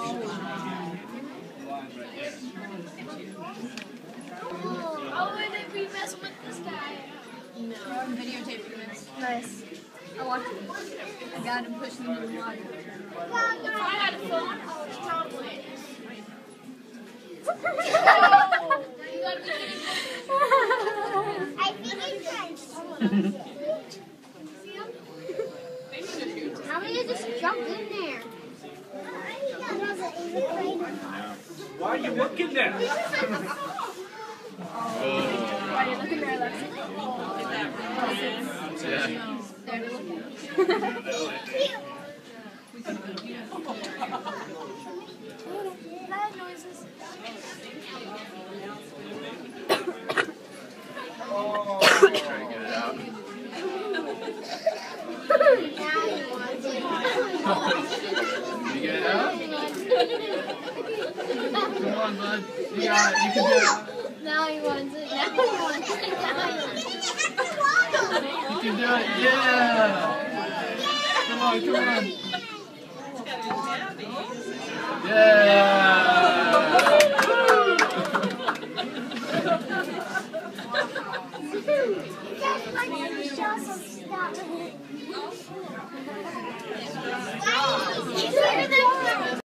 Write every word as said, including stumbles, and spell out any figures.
Oh, and if we mess with this guy. No, I'm videotaping this. Nice. I watched it. I got him pushing him in the water. If I had a phone, I would totally. You gotta be kidding me. I think it's nice. How many just jumped in there? Why are you looking there? Why are you looking there, Alexis? Yeah. There, they're looking. Loud noises. Try to get it out. You get it out? Come on, bud. You got it. You can do it. Now he wants it. Now he wants it. Now he wants it. You can do it. Yeah. Come on, come on. Yeah. Just like to show some stuff.